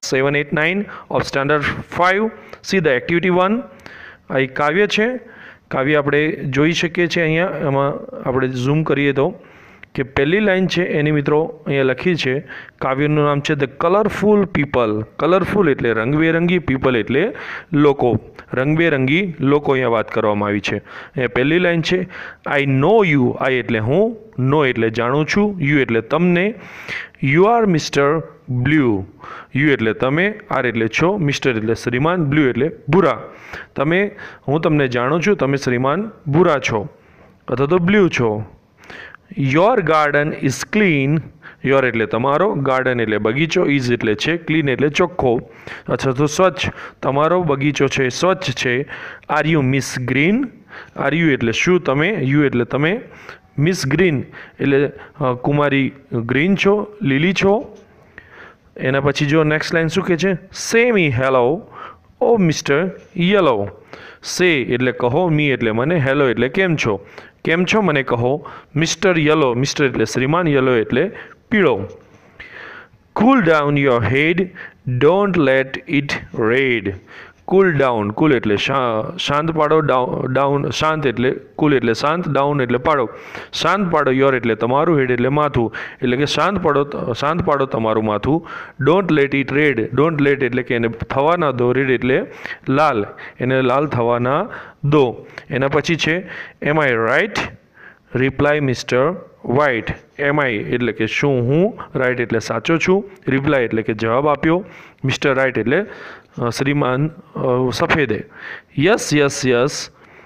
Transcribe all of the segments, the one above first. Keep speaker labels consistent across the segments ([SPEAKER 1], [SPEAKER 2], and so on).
[SPEAKER 1] 7, 8, 9 of standard 5. See the activity 1. આ એક કાવ્ય છે. કાવ્ય આપણે જોઈ શકીએ છીએ અહીંયા. એમાં આપણે ઝૂમ કરીએ તો કે પહેલી લાઈન છે એની મિત્રો અહીંયા લખી છે. કાવ્યનું નામ છે ધ કલરફુલ પીપલ. કલરફુલ એટલે રંગબેરંગી, પીપલ એટલે લોકો. રંગબેરંગી લોકો અહીંયા વાત કરવામાં આવી છે. અહીંયા પહેલી લાઈન છે આઈ નો યુ. આઈ એટલે હું, નો એટલે જાણું છું, યુ એટલે તમને. You are mister blue. You એટલે તમે, આર એટલે છો, મિસ્ટર એટલે શ્રીમાન, બ્લુ એટલે ભૂરા. હું તમને જાણું છું, તમે શ્રીમાન ભૂરા છો અથવા તો બ્લુ છો. Your garden is clean. Your એટલે તમારો, ગાર્ડન એટલે બગીચો, ઇઝ એટલે છે, ક્લીન એટલે ચોખ્ખો અથવા તો સ્વચ્છ. તમારો બગીચો છે સ્વચ્છ છે. Are you miss green. Are you એટલે શું તમે, યુ એટલે તમે, મિસ ગ્રીન એટલે કુમારી ગ્રીન છો, લીલી છો. એના પછી જો નેક્સ્ટ લાઈન શું કહે છે, say me hello oh mister yellow. Say એટલે કહો, મી એટલે મને, હેલો એટલે કેમ છો, કેમ છો મને કહો. મિસ્ટર યલો, મિસ્ટર એટલે શ્રીમાન, યલો એટલે પીળો. Cool down your head, don't let it red. Cool down, cool એટલે શાંત પાડો, ડાઉન શાંત એટલે કૂલ એટલે શાંત, ડાઉન એટલે પાડો. શાંત પાડો યોર એટલે તમારું, હેડ એટલે માથું, એટલે કે શાંત પાડો તમારું માથું. Don't let it red. Don't let એટલે કે એને થવા ના દો, રેડ એટલે લાલ, એને લાલ થવા ના દો. એના પછી છે am I right, reply mister white. Am I એટલે કે શું હું, રાઇટ એટલે સાચો છું, રિપ્લાય એટલે કે જવાબ આપ્યો, મિસ્ટર રાઇટ એટલે શ્રીમાન સફેદે. Yes yes yes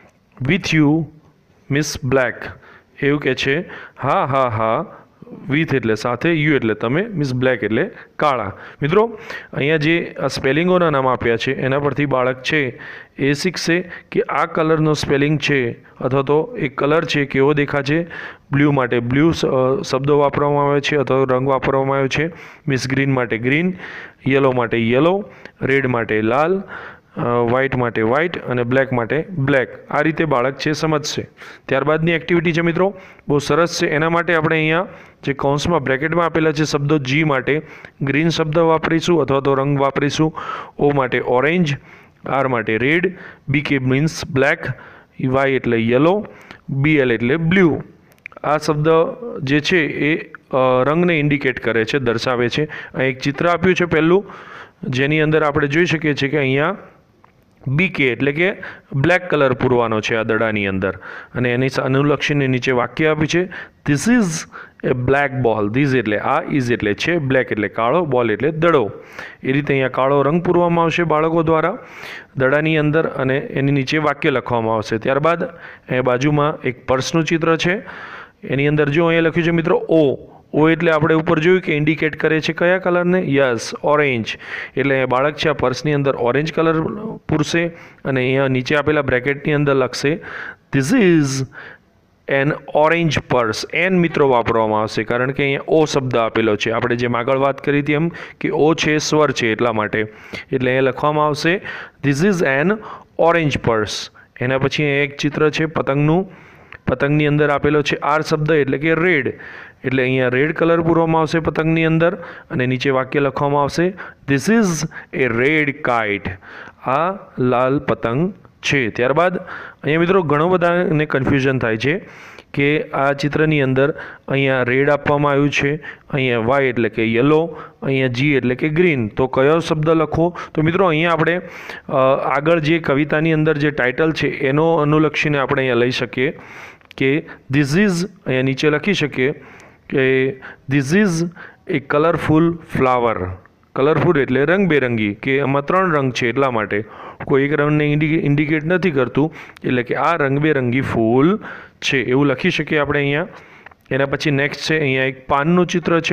[SPEAKER 1] with you miss black. એવું કે છે હા હા હા, વિથ એટલે સાથે, યુ એટલે તમે, મિસ બ્લેક એટલે કાળા. મિત્રો અહીંયા જે આ સ્પેલિંગોના નામ આપ્યા છે એના પરથી બાળક છે એ શીખશે કે આ કલરનો સ્પેલિંગ છે અથવા તો એક કલર છે કેવો દેખાશે. બ્લુ માટે બ્લુ શબ્દો વાપરવામાં આવે છે અથવા રંગ વાપરવામાં આવ્યો છે. મિસ ગ્રીન માટે ગ્રીન, યલો માટે યલો, રેડ માટે લાલ, વ્હાઇટ માટે વ્હાઇટ અને બ્લેક માટે બ્લેક. આ રીતે બાળક છે સમજશે. ત્યારબાદની એક્ટિવિટી છે મિત્રો બહુ સરસ છે. એના માટે આપણે અહીંયા જે કૌંસમાં બ્રેકેટમાં આપેલા છે શબ્દો, જી માટે ગ્રીન શબ્દ વાપરીશું અથવા તો રંગ વાપરીશું. ઓ માટે ઓરેન્જ, આર માટે red, B K means black, Y એટલે યલો, બી એલ એટલે બ્લુ. આ શબ્દ જે છે એ રંગને ઇન્ડિકેટ કરે છે, દર્શાવે છે. અહીં એક ચિત્ર આપ્યું છે પહેલું, જેની અંદર આપણે જોઈ શકીએ છીએ કે અહીંયા બીકે એટલે કે બ્લેક કલર પૂરવાનો છે આ દડાની અંદર, અને એની અનુલક્ષીને નીચે વાક્ય આપ્યું છે this is a black ball. This એટલે આ, ઇઝ એટલે છે, બ્લેક એટલે કાળો, બોલ એટલે દડો. એ રીતે અહીંયા કાળો રંગ પૂરવામાં આવશે બાળકો દ્વારા દડાની અંદર અને એની નીચે વાક્ય લખવામાં આવશે. ત્યારબાદ અહીંયા બાજુમાં એક પર્સનું ચિત્ર છે. એની અંદર જો અહીંયા લખ્યું છે મિત્રો ઓ. ઓ એટલે આપણે ઉપર જોયું કે ઇન્ડિકેટ કરે છે કયા કલરને, યસ ઓરેન્જ. એટલે બાળક છે આ પર્સની અંદર ઓરેન્જ કલર પૂરશે અને અહીંયા નીચે આપેલા બ્રેકેટની અંદર લખશે this is an orange purse. An મિત્રો વાપરવામાં આવશે કારણ કે અહીંયા ઓ શબ્દ આપેલો છે. આપણે જેમ આગળ વાત કરી હતી એમ કે ઓ છે સ્વર છે એટલા માટે, એટલે અહીંયા લખવામાં આવશે this is an orange purse. એના પછી અહીંયા એક ચિત્ર છે પતંગનું. પતંગની અંદર આપેલો છે આર શબ્દ એટલે કે રેડ, એટલે અહીંયા રેડ કલર પૂરવામાં આવશે પતંગની અંદર અને નીચે વાક્ય લખવામાં આવશે this is a red kite. આ લાલ પતંગ છે. ત્યારબાદ અહીંયા મિત્રો ઘણો બધાને કન્ફ્યુઝન થાય છે કે આ ચિત્રની અંદર અહીંયા રેડ આપવામાં આવ્યું છે, અહીંયા વાય એટલે કે યલો, અહીંયા જી એટલે કે ગ્રીન. તો કયો શબ્દ લખો? તો મિત્રો અહીંયા આપણે આગળ જે કવિતાની અંદર જે ટાઇટલ છે એનો અનુલક્ષીને આપણે અહીંયા લઈ શકીએ કે ધીસ ઇઝ, અહીંયા નીચે લખી શકીએ કે this is a colourful flower. Colourful એટલે રંગબેરંગી, કે આમાં 3 રંગ છે એટલા માટે કોઈ એક રંગને ઇન્ડિકેટ નથી કરતું, એટલે કે આ રંગબેરંગી ફૂલ છે એવું લખી શકીએ આપણે અહીંયા. એના પછી નેક્સ્ટ છે અહીંયા એક પાનનું ચિત્ર છે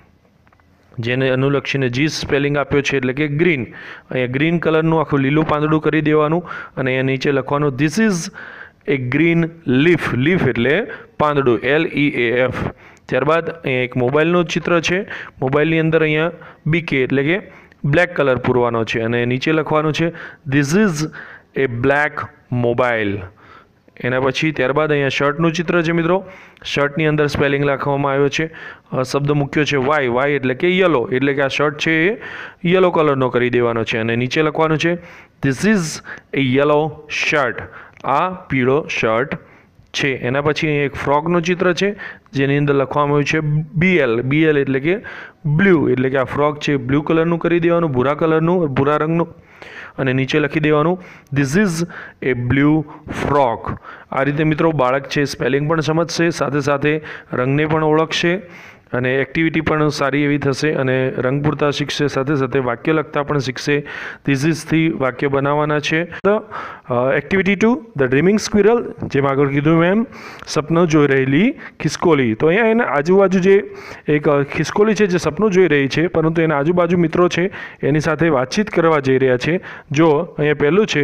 [SPEAKER 1] જેને અનુલક્ષીને જી સ્પેલિંગ આપ્યો છે એટલે કે ગ્રીન. અહીંયા ગ્રીન કલરનું આખું લીલું પાંદડું કરી દેવાનું અને અહીંયા નીચે લખવાનું this is a green leaf. Leaf એટલે પાંદડું, LEAF. ત્યારબાદ અહીંયા એક મોબાઈલનું ચિત્ર છે. મોબાઈલની અંદર અહીંયા BK એટલે કે બ્લેક કલર પૂરવાનો છે અને નીચે લખવાનું છે this is a black mobile. એના પછી ત્યારબાદ અહીંયા શર્ટનું ચિત્ર છે મિત્રો. શર્ટની અંદર સ્પેલિંગ લખવામાં આવ્યો છે, શબ્દ મૂક્યો છે વાય. વાય એટલે કે યલો, એટલે કે આ શર્ટ છે એ યલો કલરનો કરી દેવાનો છે. અને નીચે લખવાનું છે this is a yellow shirt, આ પીળો શર્ટ છે. એના પછી અહીં એક ફ્રોગનું ચિત્ર છે જેની અંદર લખવામાં આવ્યું છે BL. BL એટલે કે બ્લુ, એટલે કે આ ફ્રોગ છે બ્લુ કલરનું કરી દેવાનું, ભૂરા રંગનું. અને નીચે લખી દેવાનું this is a blue frock. આ રીતે મિત્રો બાળક છે સ્પેલિંગ પણ સમજશે, સાથે સાથે રંગને પણ ઓળખશે અને એક્ટિવિટી પણ સારી એવી થશે અને રંગ પૂરતા શીખશે, સાથે સાથે વાક્ય લખતા પણ શીખશે. ધીસ ઇઝથી વાક્ય બનાવવાના છે. એક્ટિવિટી 2 ધ ડ્રીમિંગ સ્ક્વિરલ, જેમ આગળ કીધું એમ સપનું જોઈ રહેલી ખિસકોલી. તો અહીંયા એના આજુબાજુ જે એક ખિસકોલી છે જે સપનું જોઈ રહી છે, પરંતુ એના આજુબાજુ મિત્રો છે એની સાથે વાતચીત કરવા જઈ રહ્યા છે. જો અહીંયા પહેલું છે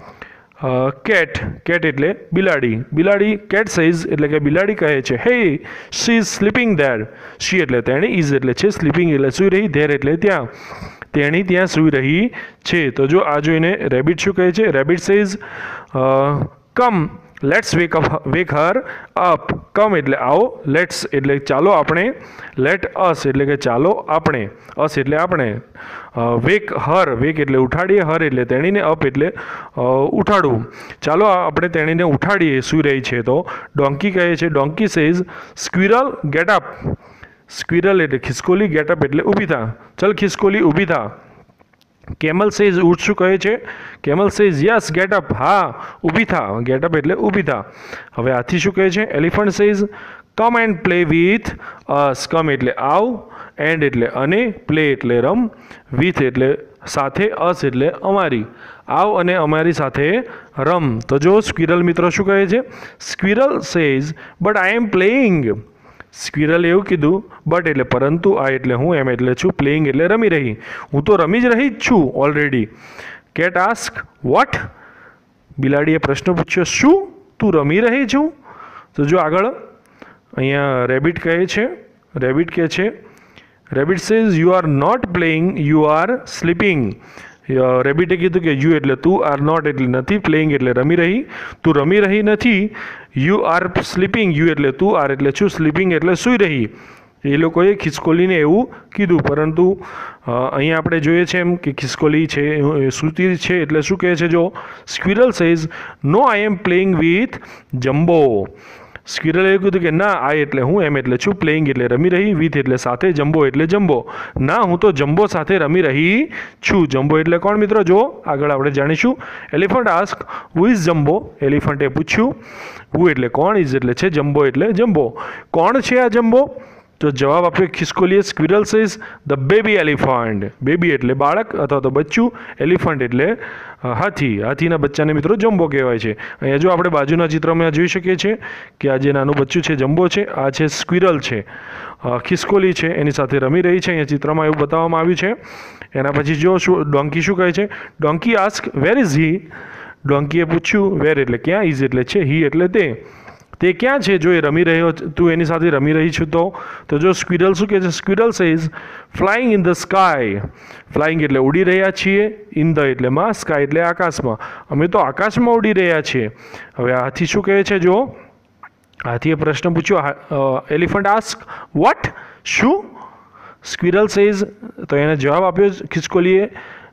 [SPEAKER 1] કેટ. કેટ એટલે બિલાડી. બિલાડી કેટ સેઝ એટલે કે બિલાડી કહે છે hey she is sleeping there. She એટલે તેણી, ઇઝ એટલે છે, સ્લીપિંગ એટલે સૂઈ રહી, ધેર એટલે ત્યાં, તેણી ત્યાં સૂઈ રહી છે. તો જો આ જોઈને રેબિટ શું કહે છે? Rabbit says come let's wake her up. Come એટલે આવો, લેટ્સ એટલે ચાલો આપણે, લેટ અસ એટલે કે ચાલો આપણે, અસ એટલે આપણે, વેક હર, વેક એટલે ઉઠાડીએ, હર એટલે તેણીને, અપ એટલે ઉઠાડવું, ચાલો આપણે તેણીને ઉઠાડીએ, સૂઈ રહી છે. તો ડોંકી કહે છે, donkey says squirrel get up. Squirrel એટલે ખિસકોલી, ગેટ અપ એટલે ઊભી થા, ચલ ખિસકોલી ઊભી થા. કેમલ સેઝ ઊંટ શું કહે છે? Camel says yes get up, હા ઊભી થા, ગેટ અપ એટલે ઊભી થા. હવે હાથી શું કહે છે? Elephant says come and play with us. Come એટલે આવ, એન્ડ એટલે અને, પ્લે એટલે રમ, વિથ એટલે સાથે, અસ એટલે અમારી, આવ અને અમારી સાથે રમ. તો જો સ્ક્વિરલ મિત્રો શું કહે છે? Squirrel says but I am playing. Squirrel એવું કીધું, બટ એટલે પરંતુ, આ એટલે હું, એમ એટલે છું, પ્લેઇંગ એટલે રમી રહી, હું તો રમી જ રહી જ છું ઓલરેડી. Cat ask what. બિલાડીએ પ્રશ્ન પૂછ્યો શું તું રમી રહી છું? તો જો આગળ અહીંયા રેબિટ કહે છે, રેબિટ કહે છે rabbit says you are not playing, you are sleeping. રેબિટે કીધું કે યુ એટલે તું, આર નોટ એટલે નથી, પ્લેઇંગ એટલે રમી રહી, તું રમી રહી નથી, યુ આર સ્લીપિંગ, યુ એટલે તું, આર એટલે છું, સ્લીપિંગ એટલે સૂઈ રહી. એ લોકોએ ખિસકોલીને એવું કીધું, પરંતુ અહીંયા આપણે જોઈએ છે એમ કે ખિસકોલી છે સૂતી છે એટલે શું કહે છે? જો squirrel says no I am playing with Jumbo. Squirrel એવું કીધું કે ના, આઈ એટલે હું, એમ એટલે છું, પ્લેઇંગ એટલે રમી રહી, વિથ એટલે સાથે, જમ્બો એટલે જમ્બો, ના હું તો જમ્બો સાથે રમી રહી છું. જમ્બો એટલે કોણ મિત્રો? જો આગળ આપણે જાણીશું. Elephant ask who is Jumbo. એલિફન્ટે પૂછ્યું, હુ એટલે કોણ, ઇઝ એટલે છે, જમ્બો એટલે જમ્બો, કોણ છે આ જમ્બો? તો જવાબ આપ્યો ખિસકોલીએ, squirrel says the baby elephant. Baby એટલે બાળક અથવા તો બચ્ચું, એલિફન્ટ એટલે હાથી. હાથીના બચ્ચાને મિત્રો જમ્બો કહેવાય છે. અહીંયા જો આપણે બાજુના ચિત્રમાં જોઈ શકીએ છીએ કે આ જે નાનું બચ્ચું છે જમ્બો છે, આ છે સ્ક્વિરલ છે, ખિસકોલી છે એની સાથે રમી રહી છે. અહીંયા ચિત્રમાં એવું બતાવવામાં આવ્યું છે. એના પછી જો ડોંકી શું કહે છે? Donkey ask where is he. ડોંકીએ પૂછ્યું, વેર એટલે ક્યાં, ઇઝ એટલે છે, હી એટલે તે ક્યાં છે? જો એ રમી રહ્યો, તું એની સાથે રમી રહી છું તો જો સ્ક્વિરલ શું કહે છે? Squirrel says flying in the sky. Flying એટલે ઉડી રહ્યા છીએ, ઇન ધ એટલે માં, સ્કાય એટલે આકાશમાં, અમે તો આકાશમાં ઉડી રહ્યા છીએ. હવે હાથી શું કહે છે? જો હાથીએ પ્રશ્ન પૂછ્યો, એલિફન્ટ આસ્ક વોટ, શું? સ્ક્વિરલ સેઝ, તો એને જવાબ આપ્યો ખિસકોલીએ,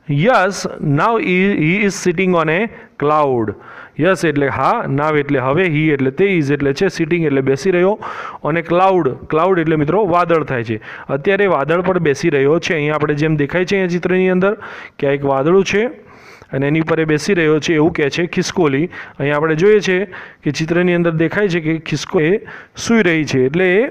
[SPEAKER 1] yes now he is sitting on a cloud. Yes એટલે હા, નાવ એટલે હવે, હી એટલે તે, ઇઝ એટલે છે, સિટિંગ એટલે બેસી રહ્યો, અને ક્લાઉડ, ક્લાઉડ એટલે મિત્રો વાદળ થાય છે. અત્યારે વાદળ પર બેસી રહ્યો છે. અહીંયા આપણે જેમ દેખાય છે અહીંયા ચિત્રની અંદર કે આ એક વાદળું છે અને એની પર એ બેસી રહ્યો છે એવું કહે છે ખિસકોલી. અહીંયા આપણે જોઈએ છે કે ચિત્રની અંદર દેખાય છે કે ખિસકોલી સૂઈ રહી છે, એટલે એ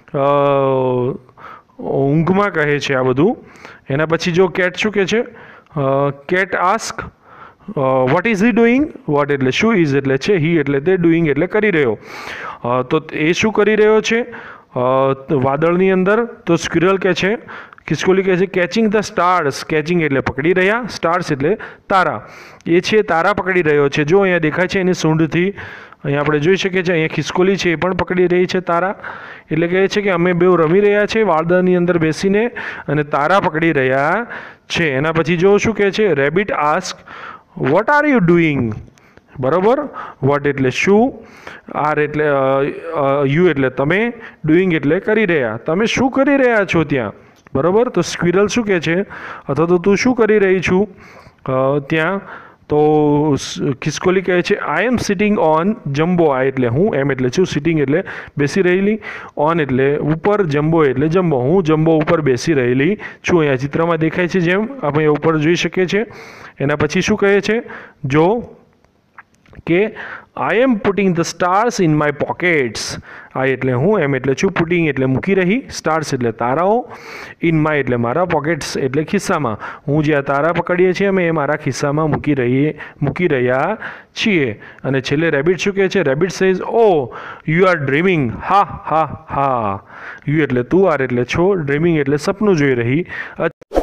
[SPEAKER 1] ઊંઘમાં કહે છે આ બધું. એના પછી જો કેટ શું કહે છે? Cat ask what is he doing. What એટલે શું, ઇઝ એટલે છે, હી એટલે તે, ડુઈંગ એટલે કરી રહ્યો. તો એ શું કરી રહ્યો છે વાદળની અંદર? તો સ્ક્વિરલ કહે છે, ખિસકોલી કહે છે કેચિંગ ધ સ્ટાર્સ. કેચિંગ એટલે પકડી રહ્યા, સ્ટાર્સ એટલે તારા, એ છે તારા પકડી રહ્યો છે. જો અહીંયા દેખાય છે એની સૂંઢથી, અહીંયા આપણે જોઈ શકીએ છીએ અહીંયા ખિસકોલી છે એ પણ પકડી રહી છે તારા, એટલે કહે છે કે અમે બેઉ રમી રહ્યા છે વાદળની અંદર બેસીને અને તારા પકડી રહ્યા છે. એના પછી જો શું કહે છે? Rabbit ask what are you doing. બરાબર. વોટ એટલે શું, આર એટલે યુ એટલે તમે, ડુઈંગ એટલે કરી રહ્યા, તમે શું કરી રહ્યા છો ત્યાં, બરાબર. તો સ્ક્વિરલ શું કહે છે, અથવા તો તું શું કરી રહી છું ત્યાં. તો ખિસકોલી કહે છે I am sitting on Jumbo. આ એટલે હું, એમ એટલે છું, સિટિંગ એટલે બેસી રહેલી, ઓન એટલે ઉપર, જમ્બો એટલે જમ્બો, હું જમ્બો ઉપર બેસી રહેલી છું. અહીંયા ચિત્રમાં દેખાય છે જેમ આપણે ઉપર જોઈ શકીએ છીએ. એના પછી શું કહે છે, જો કે I am putting the stars in my pockets. I એટલે હું, એમ એટલે છું, પુટિંગ એટલે મૂકી રહી, સ્ટાર્સ એટલે તારાઓ, ઇન માય એટલે મારા, પોકેટ્સ એટલે ખિસ્સામાં. હું જે આ તારા પકડીએ છીએ અમે એ મારા ખિસ્સામાં મૂકી રહ્યા છીએ. અને છેલ્લે રેબિટ શું કહે છે, rabbit says oh you are dreaming, હા હા હા. યુ એટલે તું, આર એટલે છો, ડ્રીમિંગ એટલે સપનું જોઈ રહી.